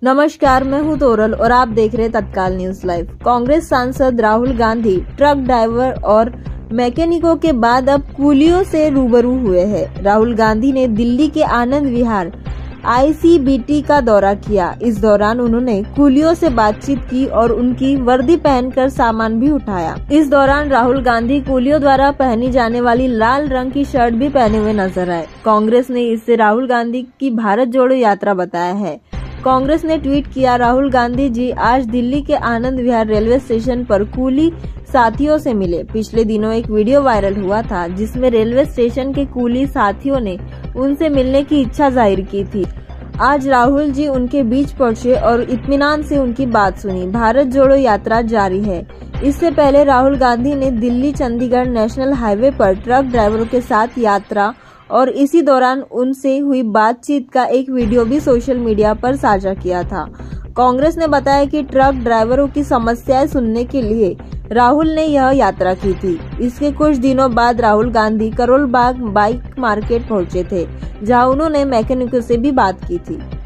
नमस्कार, मैं हूं तोरल और आप देख रहे हैं तत्काल न्यूज लाइव। कांग्रेस सांसद राहुल गांधी ट्रक ड्राइवर और मैकेनिकों के बाद अब कूलियों से रूबरू हुए हैं। राहुल गांधी ने दिल्ली के आनंद विहार ICBT का दौरा किया। इस दौरान उन्होंने कूलियों से बातचीत की और उनकी वर्दी पहनकर सामान भी उठाया। इस दौरान राहुल गांधी कूलियों द्वारा पहनी जाने वाली लाल रंग की शर्ट भी पहने हुए नजर आए। कांग्रेस ने इसे राहुल गांधी की भारत जोड़ो यात्रा बताया है। कांग्रेस ने ट्वीट किया, राहुल गांधी जी आज दिल्ली के आनंद विहार रेलवे स्टेशन पर कूली साथियों से मिले। पिछले दिनों एक वीडियो वायरल हुआ था जिसमें रेलवे स्टेशन के कूली साथियों ने उनसे मिलने की इच्छा जाहिर की थी। आज राहुल जी उनके बीच पहुंचे और इत्मीनान से उनकी बात सुनी। भारत जोड़ो यात्रा जारी है। इससे पहले राहुल गांधी ने दिल्ली चंडीगढ़ नेशनल हाईवे पर ट्रक ड्राइवरों के साथ यात्रा और इसी दौरान उनसे हुई बातचीत का एक वीडियो भी सोशल मीडिया पर साझा किया था। कांग्रेस ने बताया कि ट्रक ड्राइवरों की समस्याएं सुनने के लिए राहुल ने यह यात्रा की थी। इसके कुछ दिनों बाद राहुल गांधी करोल बाग बाइक मार्केट पहुंचे थे, जहां उन्होंने मैकेनिकों से भी बात की थी।